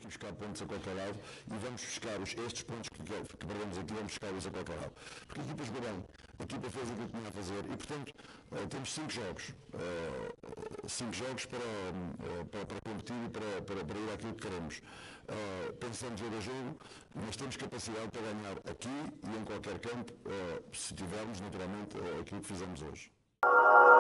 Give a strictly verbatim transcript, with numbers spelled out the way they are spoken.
buscar pontos a qualquer lado e vamos buscar os, estes pontos que, que perdemos aqui, vamos buscar-os a qualquer lado. Porque a equipa jogou bem, a equipa fez aquilo que tinha a fazer e, portanto, uh, temos cinco jogos. Uh, cinco jogos para, uh, para, para competir e para, para, para ir àquilo que queremos. Uh, pensamos jogo a jogo, mas temos capacidade para ganhar aqui e em qualquer campo, uh, se tivermos, naturalmente, uh, aquilo que fizemos hoje.